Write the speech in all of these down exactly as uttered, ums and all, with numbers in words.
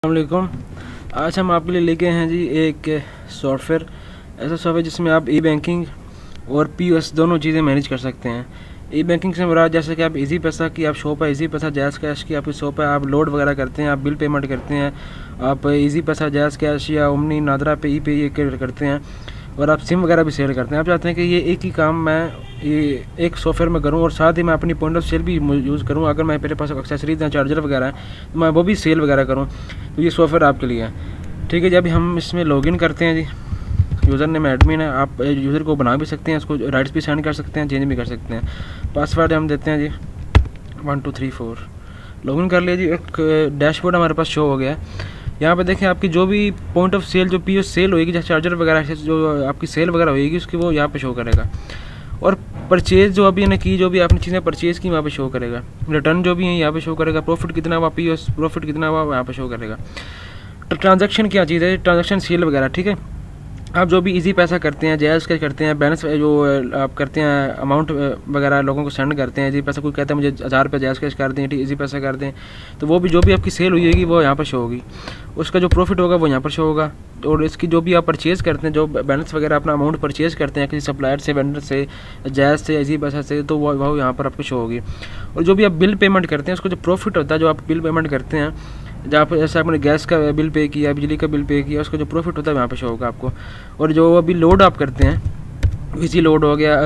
अस्सलामुअलैकुम। आज हम आपके लिए लेके हैं जी एक सॉफ्टवेयर, ऐसा सॉफ्टवेयर जिसमें आप ई बैंकिंग और पी ओ एस दोनों चीज़ें मैनेज कर सकते हैं। ई बैंकिंग से मुराद जैसे कि आप इजी पैसा की आप शॉप है, इजी पैसा जैज़ कैश की आपकी शॉप है, आप लोड वगैरह करते हैं, आप बिल पेमेंट करते हैं, आप इजी पैसा जैज़ कैश या ओमनी नादरा पे ई पे ये करते हैं, और आप सिम वगैरह भी सेल करते हैं। आप चाहते हैं कि ये एक ही काम मैं ये एक सॉफ्टवेयर में करूं और साथ ही मैं अपनी पॉइंट ऑफ सेल भी यूज़ करूं। अगर मैं मेरे पास एक्सेसरीज या चार्जर वगैरह है तो मैं वो भी सेल वगैरह करूं, तो ये सॉफ्टवेयर आपके लिए है। ठीक है, जब हम इसमें लॉगिन करते हैं जी, यूज़र नेम एडमिन है, आप यूज़र को बना भी सकते हैं, इसको राइट्स भी सेंड कर सकते हैं, चेंज भी कर सकते हैं। पासवर्ड हम देते हैं जी one two three four, login कर लिया जी। एक डैशबोर्ड हमारे पास शो हो गया है। यहाँ पे देखें आपकी जो भी पॉइंट ऑफ सेल जो पी ओ सेल होएगी, जैसे चार्जर वगैरह से जो आपकी सेल वगैरह होएगी उसकी वो यहाँ पे शो करेगा, और परचेज़ जो अभी ने की जो भी आपने चीज़ें परचेज़ की वहाँ पे शो करेगा, रिटर्न जो भी है यहाँ पे शो करेगा, प्रॉफिट कितना हुआ पी ओ प्रॉफिट कितना हुआ यहाँ पे शो करेगा। तो ट्रांजैक्शन क्या चीज़ है, ट्रांजैक्शन सेल वगैरह। ठीक है, आप जो भी इजी पैसा करते हैं, जैज़ कैश करते हैं, बैलेंस जो आप करते हैं अमाउंट वगैरह लोगों को सेंड करते हैं, इजी पैसा कोई कहता है मुझे हज़ार रुपये जैज़ कैश कर दें, ठीक इजी पैसा कर दें, तो वो भी जो भी आपकी सेल हुई होगी वो यहाँ पर शो होगी, उसका जो प्रॉफिट होगा वो यहाँ पर शो होगा। और इसकी जो भी आप परचेज़ करते हैं, जो बैलेंस वगैरह अपना अमाउंट परचेज़ करते हैं किसी सप्लायर से, वेंडर से, जैज़ से, इजी पैसा से, तो वो वो यहाँ पर आपको शो होगी। और जो भी आप बिल पेमेंट करते हैं उसका जो प्रॉफिट होता है, जो आप बिल पेमेंट करते हैं, जहाँ पर जैसे आपने गैस का बिल पे किया, बिजली का बिल पे किया, उसका जो प्रॉफिट होता है वहाँ पे शो होगा आपको। और जो अभी लोड आप करते हैं, इसी लोड हो गया,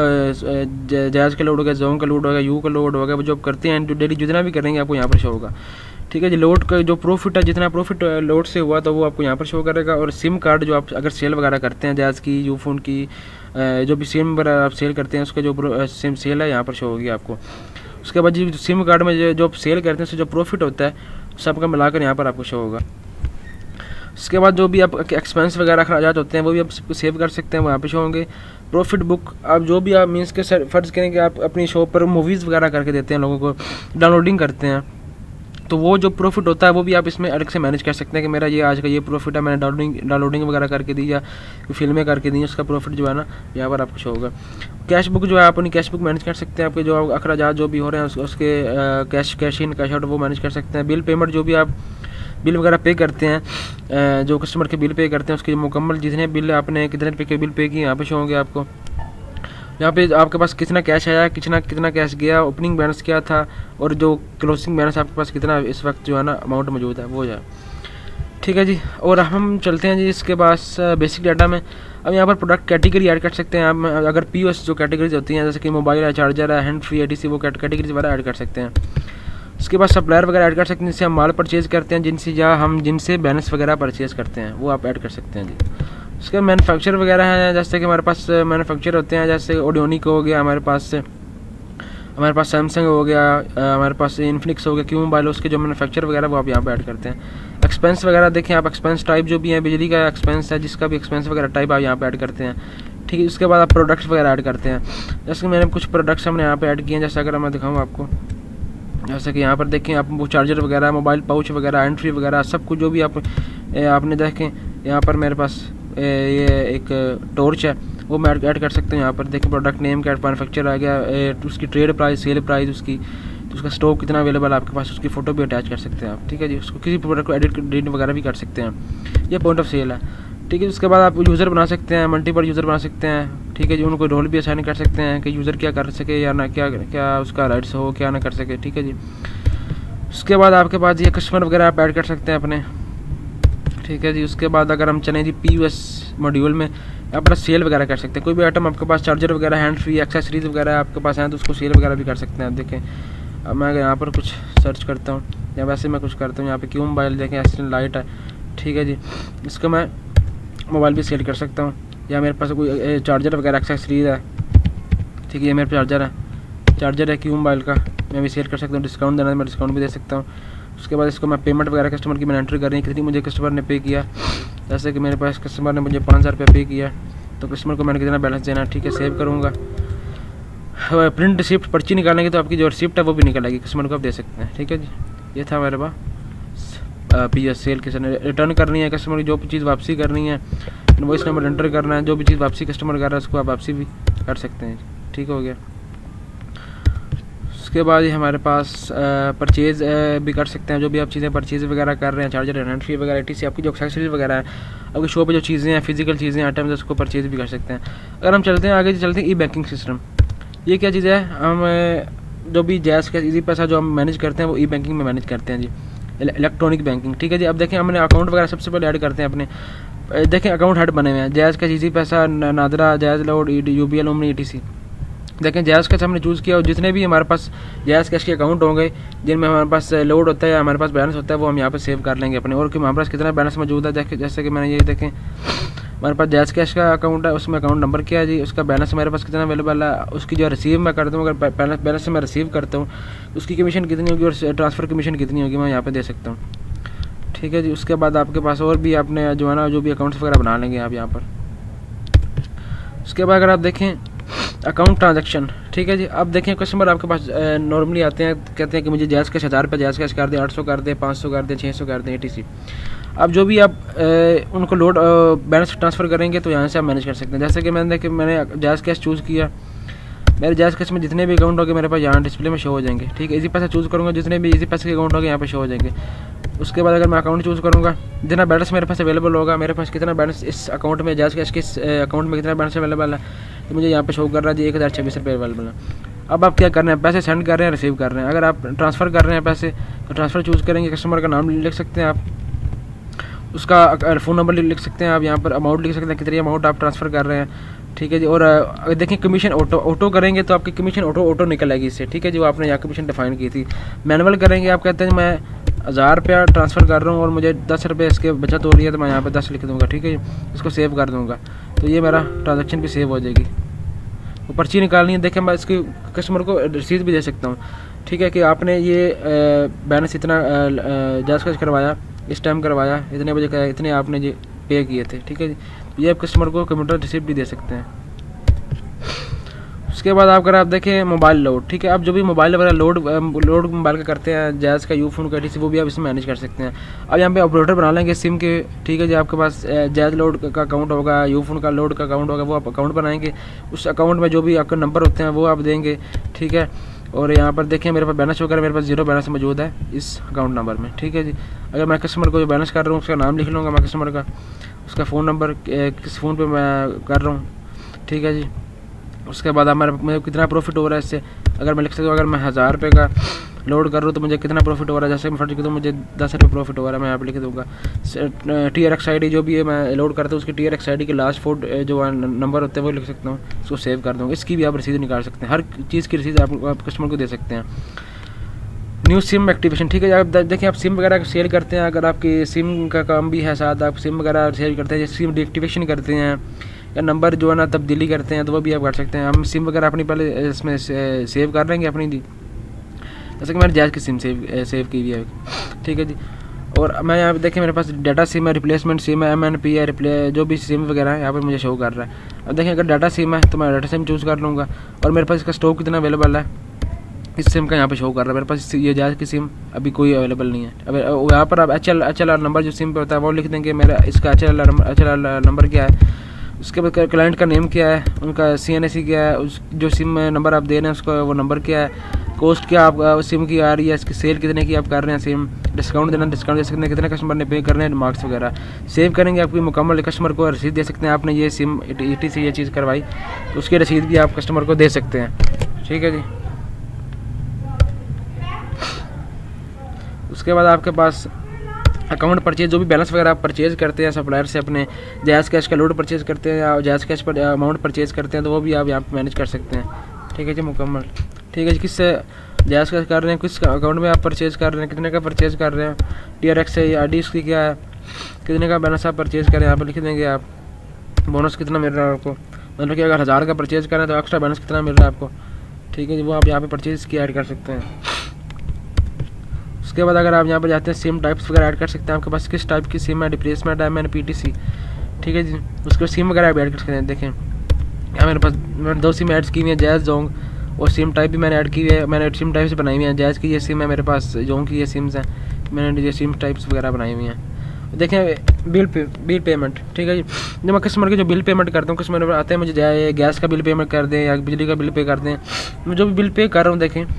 जैज़ का लोड हो गया, जोन का लोड हो गया, यू का लोड हो गया, वो जो आप करते हैं जो डेली जितना भी करेंगे आपको यहाँ पर शो होगा। ठीक है जी, लोड का जो प्रॉफिट है, जितना प्रॉफिट लोड से हुआ तो वो आपको यहाँ पर शो करेगा। और सिम कार्ड जो आप अगर सेल वगैरह करते हैं, जैज़ की, यू फोन की, जो भी सिम वगैरह आप सेल करते हैं उसका जो सिम सेल है यहाँ पर शो होगी आपको। उसके बाद जी सिम कार्ड में जो आप सेल करते हैं उससे जो प्रॉफिट होता है सबका मिलाकर यहाँ पर आपको शो होगा। उसके बाद जो भी आप एक्सपेंस वगैरह अखराजात होते हैं वो भी आप सेव कर सकते हैं, वहाँ पे शो होंगे। प्रॉफिट बुक, आप जो भी आप मीन्स के फर्ज करें कि आप अपनी शॉप पर मूवीज़ वगैरह करके देते हैं, लोगों को डाउनलोडिंग करते हैं, तो वो जो प्रॉफिट होता है वो भी आप इसमें अलग से मैनेज कर सकते हैं कि मेरा ये आज का ये प्रॉफिट है, मैंने डाउनलोडिंग डाउनलोडिंग वगैरह करके दी या फिल्में करके दी, उसका प्रॉफिट जो है ना यहाँ पर आपको शो होगा। कैश बुक जो है आप अपनी कैश बुक मैनेज कर सकते हैं, आपके जो अखराजात जो भी हो रहे हैं उसके cash cash in cash out वो मैनेज कर सकते हैं। बिल पेमेंट, जो भी आप बिल वगैरह पे करते हैं, जो कस्टमर के बिल पे करते हैं उसके मुकम्मल जितने बिल आपने कितने रुपये के बिल पे किए यहाँ पे शो होंगे आपको। यहाँ पे आपके पास कितना कैश आया, कितना कितना कैश गया, ओपनिंग बैलेंस क्या था, और जो क्लोजिंग बैलेंस आपके पास कितना इस वक्त जो है ना अमाउंट मौजूद है वो जाए। ठीक है जी, और हम चलते हैं जी इसके पास बेसिक डाटा में। अब यहाँ पर प्रोडक्ट कैटेगरी ऐड कर सकते हैं आप, अगर पी ओ एस जो कैटेगरीज होती हैं जैसे कि मोबाइल है, चार्जर है, हैंड फ्री है, डी सी, वो कैटेगरीज वगैरह ऐड कर सकते हैं। उसके बाद सप्लायर वगैरह ऐड कर सकते हैं जिनसे हम माल परचेज़ करते हैं, जिनसे या हम जिनसे बैलेंस वगैरह परचेज़ करते हैं वो आप ऐड कर सकते हैं जी। उसके मैन्युफैक्चर वगैरह हैं, जैसे कि हमारे पास मैन्युफैक्चर होते हैं, जैसे ऑडियोनिक हो गया, हमारे पास हमारे पास सैमसंग हो गया, हमारे पास इन्फिनिक्स हो गया, क्यू मोबाइल, उसके जो मैन्युफैक्चर वगैरह वो आप यहाँ पे ऐड करते हैं। एक्सपेंस वगैरह देखें आप, एक्सपेंस टाइप जो भी है, बिजली का एक्सपेंस है, जिसका भी एक्सपेंस वगैरह टाइप आप यहाँ पे ऐड करते हैं। ठीक है, उसके बाद आप प्रोडक्ट्स वगैरह ऐड करते हैं, जैसे कि मैंने कुछ प्रोडक्ट्स हमने यहाँ पे ऐड किए हैं, जैसे अगर मैं दिखाऊँ आपको, जैसे कि यहाँ पर देखें आप वो चार्जर वगैरह, मोबाइल पाउच वगैरह, हैंड फ्री वगैरह, सब कुछ जो भी आप आपने देखें यहाँ पर मेरे पास ये एक टॉर्च है वो मैं ऐड कर सकते हैं। यहाँ पर देखें प्रोडक्ट नेम क्या मैन्युफैक्चर आ गया, उसकी ट्रेड प्राइस, सेल प्राइस, उसकी तो उसका स्टॉक कितना अवेलेबल है आपके पास, उसकी फ़ोटो भी अटैच कर सकते हैं आप। ठीक है जी, उसको किसी प्रोडक्ट को एडिट एडिट वगैरह भी कर सकते हैं, ये पॉइंट ऑफ सेल है। ठीक है, उसके बाद आप यूज़र बना सकते हैं, मल्टीपल यूज़र बना सकते हैं। ठीक है जी, उनको रोल भी असाइन कर सकते हैं कि यूज़र क्या कर सके या ना, क्या क्या उसका राइट्स हो, क्या ना कर सके। ठीक है जी, उसके बाद आपके पास ये कस्टमर वगैरह आप ऐड कर सकते हैं अपने। ठीक है जी, उसके बाद अगर हम चलें जी पी ओ एस मॉड्यूल में, अपना सेल वगैरह कर सकते हैं। कोई भी आइटम आपके पास चार्जर वगैरह, हैंड फ्री, एक्सेसरीज वगैरह आपके पास हैं तो उसको सेल वगैरह भी कर सकते हैं। आप देखें, अब मैं यहाँ पर कुछ सर्च करता हूँ या वैसे मैं कुछ करता हूँ, यहाँ पे क्यों मोबाइल देखें, एक्सटेंड लाइट है। ठीक है जी, इसको मैं मोबाइल भी सेल कर सकता हूँ, या मेरे पास कोई चार्जर वगैरह एक्सेसरीज है। ठीक है, ये मेरे चार्जर है, चार्जर है क्यों मोबाइल का, मैं भी सेल कर सकता हूँ। डिस्काउंट देना है मैं डिस्काउंट भी दे सकता हूँ। उसके बाद इसको मैं पेमेंट वगैरह कस्टमर की मैंने एंट्री करनी है, कितनी मुझे कस्टमर ने पे किया, जैसे कि मेरे पास कस्टमर ने मुझे पाँच हज़ार रुपये पे किया, तो कस्टमर को मैंने कितना बैलेंस देना है। ठीक है, सेव करूँगा। प्रिंट रिसिप्ट, पर्ची निकालेंगे तो आपकी जो रिसिप्ट है वो भी निकल आएगी, कस्टमर को आप दे सकते हैं। ठीक है जी, ये था मेरे पास पी एस सेल के रिटर्न करनी है, कस्टमर की जो भी चीज़ वापसी करनी है, इनवॉइस नंबर एंटर करना है, जो भी चीज़ वापसी कस्टमर कर रहा है उसको आप वापसी भी कर सकते हैं। ठीक हो गया। उसके बाद ये हमारे पास परचेज़ भी कर सकते हैं, जो भी आप चीज़ें परचेज़ वगैरह कर रहे हैं, चार्जर रेंट फी वगैरह टी सी आपकी जो एक्सेसरीज वगैरह है, आपकी शॉप पे जो चीज़ें हैं, फिजिकल चीज़ें आइटम्स, उसको परचेज़ भी कर सकते हैं। अगर हम चलते हैं आगे चलते हैं ई बैंकिंग सिस्टम। ये क्या चीज़ है, हम जो भी जायज़ कैश ईजी पैसा जो हम मैनेज करते हैं वो ई बैंकिंग में मैनेज करते हैं जी, इलेक्ट्रॉनिक बैंकिंग। ठीक है जी। अब देखें हमने अकाउंट वगैरह सबसे पहले ऐड करते हैं अपने, देखें अकाउंट हेड बने हुए हैं, जायज़ कैश ईजी पैसा, NADRA, Jazz load, U B L Omni, E T C. देखें जायज़ कैश हमने चूज़ किया और जितने भी हमारे पास जायज़ कैश के अकाउंट होंगे जिनमें हमारे पास लोड होता है, हमारे पास बैलेंस होता है, वो हम यहाँ पे सेव कर लेंगे अपने। और कि हमारे पास कितना बैलेंस मौजूद है, जैसे जैसे कि मैंने ये देखें हमारे पास जायज़ कैश का अकाउंट है, उसमें अकाउंट नंबर क्या है जी, उसका बैलेंस मेरे पास कितना अवेलेबल है, उसकी जो रिसीव मैं करता हूँ, अगर बैलेंस बैलेंस से मैं रिसीव करता हूँ उसकी कमीशन कितनी होगी और ट्रांसफ़र कमीशन कितनी होगी, मैं यहाँ पे दे सकता हूँ। ठीक है जी। उसके बाद आपके पास और भी आपने जो है ना जो भी अकाउंट्स वगैरह बना लेंगे आप यहाँ पर। उसके बाद अगर आप देखें अकाउंट ट्रांजैक्शन, ठीक है जी। अब देखें कस्टमर आपके पास नॉर्मली आते हैं, कहते हैं कि मुझे जायज़ कैश हज़ार रुपये जायज़ कैश कर दे, आठ सौ कर दे, पाँच सौ कर दे, छः सौ कर दे, ए टी सी। अब जो भी आप ए, उनको लोड बैलेंस ट्रांसफ़र करेंगे तो यहाँ से आप मैनेज कर सकते हैं। जैसे कि मैंने कि मैंने जायज़ कैश चूज़ किया, मेरे जायज़ कैश में जितने भी अकाउंट होंगे मेरे पास यहाँ डिस्प्ले में शो हो जाएंगे। ठीक है। इजी पैसा चूज़ करूँगा, जितने भी इजी पैसे के अकाउंट होंगे यहाँ पे शो हो जाएंगे। उसके बाद अगर मैं अकाउंट चूज़ करूँगा, जितना बैलेंस मेरे पास अवेलेबल होगा, मेरे पास कितना बैलेंस इस अकाउंट में, जायज़ कैश किस अकाउंट में कितना बैलेंस अवेलेबल है, तो मुझे यहाँ पे शो कर रहा है जी एक हज़ार छब्बीस रुपये अवेलेबल है। अब आप क्या कर रहे हैं, पैसे सेंड कर रहे हैं, रिसीव कर रहे हैं। अगर आप ट्रांसफ़र कर रहे हैं पैसे तो ट्रांसफ़र चूज़ करेंगे, कस्टमर का नाम लिख सकते हैं आप, उसका फ़ोन नंबर लिख सकते हैं आप, यहाँ पर अमाउंट लिख सकते हैं कितनी अमाउंट आप ट्रांसफ़र कर रहे हैं। ठीक है जी। और अगर देखें कमीशन ऑटो ऑटो करेंगे तो आपकी कमीशन ऑटो ऑटो निकल आएगी इससे। ठीक है, जो आपने यहाँ कमीशन डिफाइन की थी। मैनुअल करेंगे, आप कहते हैं मैं हज़ार रुपया ट्रांसफ़र कर रहा हूँ और मुझे दस रुपये इसके बचत हो रही है, तो मैं यहाँ पे दस लिख दूँगा। ठीक है, इसको सेव कर दूँगा, तो ये मेरा ट्रांजैक्शन भी सेव हो जाएगी। वो पर्ची निकालनी है, देखें मैं इसकी कस्टमर को रसीद भी दे सकता हूँ। ठीक है, कि आपने ये बैलेंस इतना जायज़ कैश करवाया, इस टाइम करवाया, इतने बजे का, इतने आपने जी पे किए थे। ठीक है जी, ये आप कस्टमर को कंप्यूटर रिसिप्ट भी दे सकते हैं। उसके बाद आप अगर आप देखें मोबाइल लोड, ठीक है, आप जो भी मोबाइल वगैरह लोड लोड मोबाइल का करते हैं, जायज़ का, यू फोन का, टी सी, वो भी आप इसमें मैनेज कर सकते हैं। अब यहाँ पे ऑपरेटर बना लेंगे सिम के। ठीक है जी, आपके पास जायज़ लोड का अकाउंट होगा, यू फोन का लोड का अकाउंट होगा, वो आप अकाउंट बनाएंगे। उस अकाउंट में जो भी आपके नंबर होते हैं वो आप देंगे। ठीक है, और यहाँ पर देखें मेरे पास बैलेंस वगैरह, मेरे पास जीरो बैलेंस मौजूद है इस अकाउंट नंबर में। ठीक है जी, अगर मैं कस्टमर को जो बैलेंस कर रहा हूँ उसका नाम लिख लूँगा मैं कस्टमर का, उसका फ़ोन नंबर किस फ़ोन पे मैं कर रहा हूँ। ठीक है जी, उसके बाद हमारे मुझे कितना प्रॉफिट हो रहा है इससे, अगर मैं लिख सकता हूँ अगर मैं हज़ार रुपये का लोड कर रहा हूँ तो मुझे कितना प्रॉफिट हो रहा है। जैसे मैं फर्स्ट तो मुझे दस रुपये प्रॉफिट हो रहा है, मैं यहाँ पे लिख दूँगा। T R X I D जो भी है मैं लोड करता हूँ, उसकी T R X I D के लास्ट फोर जो नंबर होते हैं वो लिख सकता हूँ, उसको सेव कर दूँगा। इसकी भी आप रसीद निकाल सकते हैं, हर चीज़ की रसीद आप, आप कस्टमर को दे सकते हैं। न्यू सिम एक्टिवेशन, ठीक है, आप देखिए आप सिम वगैरह सेल करते हैं, अगर आपकी सिम का काम भी है साथ, आप सिम वगैरह सेल करते हैं, सिम डीएक्टिवेशन करते हैं या नंबर जो है ना तब्दीली करते हैं, तो वो भी आप कर सकते हैं। हम सिम वगैरह अपनी पहले इसमें से, सेव कर लेंगे अपनी दी, जैसे कि मैंने जायज़ की सिम सेव सेव की हुई है। ठीक है जी, और मैं यहाँ पे देखें मेरे पास डाटा सिम है, रिप्लेसमेंट सिम है, एम एन पी है, रिप्ले जो भी सिम वगैरह है यहाँ पर मुझे शो कर रहा है। अब देखें अगर डाटा सिम है तो मैं डाटा सिम चूज़ कर लूँगा, और मेरे पास इसका स्टॉक कितना अवेलेबल है इस सिम का यहाँ पे शो कर रहा है। मेरे पास ये जायज़ की सिम अभी कोई अवेलेबल नहीं है। अब यहाँ पर आप H L H L R number जो सिम पे होता है वो लिख देंगे, मेरा इसका H L R H L R number क्या है, उसके बाद क्लाइंट का नेम क्या है, उनका सी एन ए सी क्या है, उस जो सिम नंबर आप दे रहे हैं उसका वो नंबर क्या है, कॉस्ट क्या आप सिम की आ रही है, इसकी सेल कितने की आप कर रहे हैं, सिम डिस्काउंट देना डिस्काउंट दे सकते हैं, कितने कस्टमर ने पे करने हैं, मार्क्स वगैरह सेव करेंगे। आपकी मुकम्मल कस्टमर को रसीद दे सकते हैं, आपने ये सिम ई टी से ये चीज़ करवाई तो उसकी रसीद भी आप कस्टमर को दे सकते हैं। ठीक है जी, उसके बाद आपके पास अकाउंट परचेज, जो भी बैलेंस वगैरह आप परचेज़ करते हैं सप्लायर से, अपने जायज़ कैश का लोड परचेज़ करते हैं या जायज़ कैश पर अमाउंट परचेज़ करते हैं, तो वो भी आप यहाँ पे मैनेज कर सकते हैं। ठीक है जी, मुकम्मल। ठीक है जी, किससे जायज़ कैश कर रहे हैं, किस अकाउंट में आप परचेज़ कर रहे हैं, कितने का परचेज़ कर रहे हैं, टी आर एक्स है, आई डी उसकी क्या है, कितने का बैलेंस आप परचेज़ करें, यहाँ पर लिख देंगे आप, बोनस कितना मिल रहा है आपको, मतलब कि अगर हज़ार का परचेज़ करें तो एक्स्ट्रा बैलेंस कितना मिल रहा है आपको। ठीक है जी, वो आप यहाँ पर परचेज़ की ऐड कर सकते हैं। उसके बाद अगर आप यहाँ पर जाते हैं सिम टाइप्स वगैरह ऐड कर सकते हैं, आपके पास किस टाइप की सिम है, रिप्लेसमेंट है, मैंने पी टी सी। ठीक है जी, उसके बाद सिम वगैरह आप ऐड कर सकते हैं। देखें यहाँ मेरे पास मैंने दो सिम ऐड की हुई है, जायज़ जोंग, और सिम टाइप भी मैंने ऐड की हुई है, मैंने सिम टाइप से बनाई हुई है। जायज़ की ये सिम है मेरे पास, जोंग की ये सिम्स हैं, मैंने ये सिम टाइप्स वगैरह बनाई हुई हैं। देखें बिल पे बिल पेमेंट, ठीक है जी, जब मैं कस्टमर की जो बिल पेमेंट करता हूँ, कस्टमर आते हैं मुझे जाए गैस का बिल पेमेंट कर दें या बिजली का बिल पे कर दें, मैं जो भी बिल पे कर रहा हूँ देखें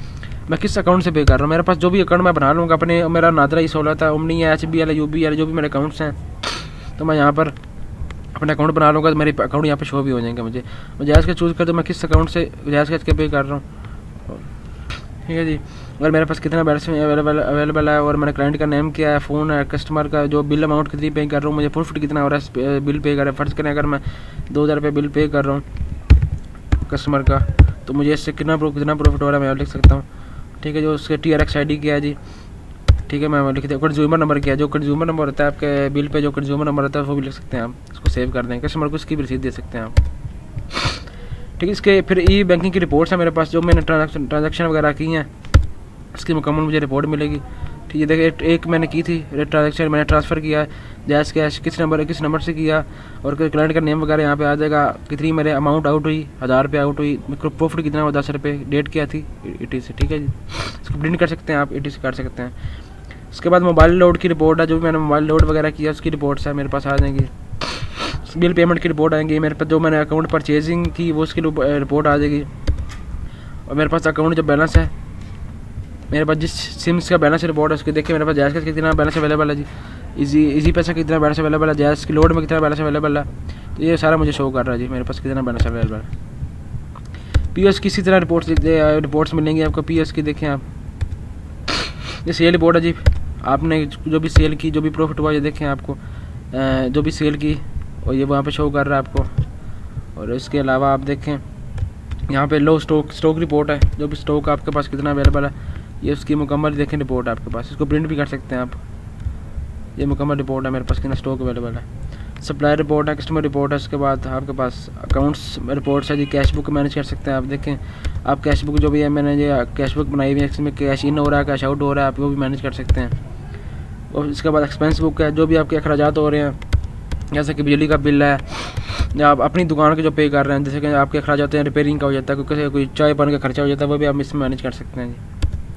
मैं किस अकाउंट से पे कर रहा हूँ। मेरे पास जो भी अकाउंट मैं बना लूँगा अपने, मेरा नादरा ई सहूलत है, ओमनी है, एच बी एल है, यू बी एल, जो भी मेरे अकाउंट्स हैं, तो मैं यहाँ पर अपना अकाउंट बना लूँगा तो मेरे अकाउंट यहाँ पे शो भी हो जाएंगे। मुझे जायज़ का चूज़ कर दो मैं किस अकाउंट से जायज़ का के पे कर रहा हूँ, ठीक है जी। और मेरे पास कितना बैलेंस अवेलेबल अवेलेबल है, और मेरे क्लाइंट का नेम क्या है, फ़ोन है, कस्टमर का जो बिल अमाउंट कितनी पे कर रहा हूँ, मुझे प्रॉफिट कितना हो रहा है बिल पे कर रहा है। फ़र्ज़ करें अगर मैं दो हज़ार रुपये बिल पे कर रहा हूँ कस्टमर का, तो मुझे इससे कितना कितना प्रॉफिट हो रहा है मैं लिख सकता हूँ, ठीक है। जो उसके T R X I D क्या है जी, ठीक है, मैं लिख देता हूँ। कंज्यूमर नंबर क्या है, जो कंज्यूमर नंबर होता है आपके बिल पे, जो कंज्यूमर नंबर होता है वो भी लिख सकते हैं आप, इसको सेव कर दें। कस्टमर को इसकी भी रसीद दे सकते हैं आप, ठीक है। इसके फिर ई बैंकिंग की रिपोर्ट्स है मेरे पास, जो मैंने ट्रांजैक्शन ट्रांजैक्शन वगैरह की हैं इसकी मुकम्मल मुझे रिपोर्ट मिलेगी, ठीक है। देखिए एक, एक मैंने की थी ट्रांजैक्शन, मैंने ट्रांसफ़र किया जायज़ कैश किस नंबर किस नंबर से किया, और क्लाइंट का नेम वगैरह यहाँ पे आ जाएगा, कितनी मेरे अमाउंट आउट हुई, हज़ार रुपये आउट हुई, मेरे को प्रॉफिट कितना हुआ दस रुपये, डेट क्या थी एटी से, ठीक है जी। इसको प्रिंट कर सकते हैं आप, एटी से कर सकते हैं। उसके बाद मोबाइल लोड की रिपोर्ट है, जो भी मैंने मोबाइल लोड वगैरह किया उसकी रिपोर्ट्स है मेरे पास आ जाएंगी। बिल पेमेंट की रिपोर्ट आएंगी मेरे पास, जो मैंने अकाउंट परचेजिंग की वो उसकी रिपोर्ट आ जाएगी। और मेरे पास अकाउंट जो बैलेंस है, मेरे पास जिस सिम्स का बैलेंस रिपोर्ट है उसके देखिए मेरे पास जायज़ का कितना बैलेंस अवेलेबल है जी, इजी इजी पैसा कितना बैलेंस अवेलेबल है, जायज़ की लोड में कितना बैलेंस अवेलेबल है, तो ये सारा मुझे शो कर रहा है जी मेरे पास कितना बैलेंस अवेलेबल है। पी एस की इसी तरह रिपोर्ट्स रिपोर्ट्स मिलेंगी आपको पी एस की। देखें आप, ये सेल रिपोर्ट है जी, आपने जो भी सेल की, जो भी प्रॉफिट हुआ ये देखें आपको, जो भी सेल की और ये वहाँ पे शो कर रहा है आपको। और इसके अलावा आप देखें यहाँ पे लो स्टॉक स्टॉक रिपोर्ट है, जो भी स्टॉक आपके पास कितना अवेलेबल है ये उसकी मुकम्मल देखें रिपोर्ट आपके पास, इसको प्रिंट भी कर सकते हैं आप। ये मुकम्मल रिपोर्ट है मेरे पास कितना स्टॉक अवेलेबल है। सप्लाई रिपोर्ट है, कस्टमर रिपोर्ट है, उसके बाद आपके पास अकाउंट्स रिपोर्ट्स है जी। कैश बुक मैनेज कर सकते हैं आप, देखें आप कैश बुक जो भी है मैंने ये कैश बुक बनाई हुई है, इसमें कैश इन हो रहा है, कैश आउट हो रहा है, आप वो भी मैनेज कर सकते हैं। और इसके बाद एक्सपेंस बुक है, जो भी आपके अखराजात हो रहे हैं, जैसे कि बिजली का बिल है, या आप अपनी दुकान के जो पे कर रहे हैं, जैसे कि आपके अखराजात हैं, रिपेयरिंग का हो जाता है, कोई कोई चाय पानी का खर्चा हो जाता है, वो भी आप इसमें मैनेज कर सकते हैं जी।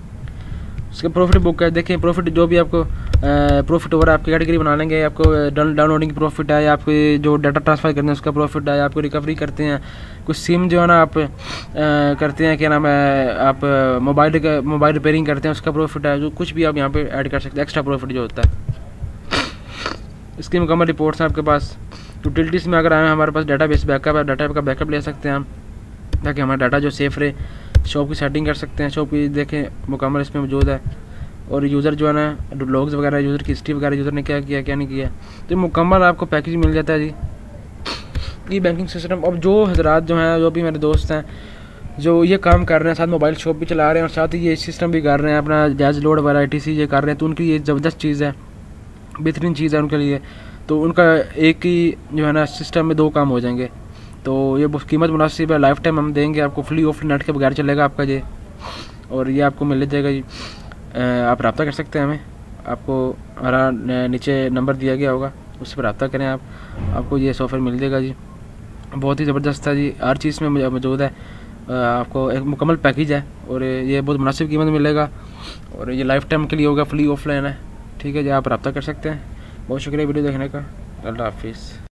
उसके प्रॉफिट बुक है, देखिए प्रॉफिट जो भी आपको प्रॉफिट हो रहा है आपकी कैटेगरी बना लेंगे। आपको डाउनलोडिंग की प्रॉफिट है, या आपको जो डाटा ट्रांसफ़र करते हैं उसका प्रॉफिट है, आपको रिकवरी करते हैं, कुछ सिम जो है ना आप आ, करते हैं, क्या नाम है, आप मोबाइल का मोबाइल रिपेयरिंग करते हैं उसका प्रॉफिट है, जो कुछ भी आप यहाँ पे ऐड कर सकते हैं एक्स्ट्रा प्रॉफिट जो होता है। इसकी मुकम्मल रिपोर्ट्स हैं आपके पास। यूटिलिटीज़ में अगर आए हमारे पास डाटा बेस बैकअप है, डाटा का बैकअप ले सकते हैं हम, ताकि हमारा डाटा जो सेफ रहे। शॉप की सेटिंग कर सकते हैं, शॉप की देखें मुकम्मल इसमें मौजूद है। और यूज़र जो है ना लॉग्स वगैरह, यूज़र की हिस्ट्री वगैरह, यूज़र ने क्या किया क्या नहीं किया, तो मुकम्मल आपको पैकेज मिल जाता है जी। ई बैंकिंग सिस्टम। अब जो हजरात जो हैं, जो भी मेरे दोस्त हैं जो ये काम कर रहे हैं, साथ मोबाइल शॉप भी चला रहे हैं और साथ ही ये सिस्टम भी कर रहे हैं, अपना जायज़ लोड वगैरह आई टी सी ये कर रहे हैं, तो उनकी ये ज़बरदस्त चीज़ है, बेहतरीन चीज़ है उनके लिए। तो उनका एक ही जो है ना सिस्टम में दो काम हो जाएंगे, तो ये कीमत मुनासिब है, लाइफ टाइम हम देंगे आपको, फ्री ऑफ नेट के बगैर चलेगा आपका ये, और ये आपको मिल जाएगा जी। आप रब्ता कर सकते हैं हमें, आपको हमारा नीचे नंबर दिया गया होगा, उस पर रब्ता करें आप, आपको ये सॉफ्टवेयर मिल जाएगा जी। बहुत ही ज़बरदस्त है जी, हर चीज़ में मौजूद है, आपको एक मुकम्मल पैकेज है, और ये बहुत मुनासिब कीमत मिलेगा, और ये लाइफ टाइम के लिए होगा, फ्री ऑफलाइन है, ठीक है जी। आप रब्ता कर सकते हैं। बहुत शुक्रिया वीडियो देखने का, अल्लाह हाफिज़।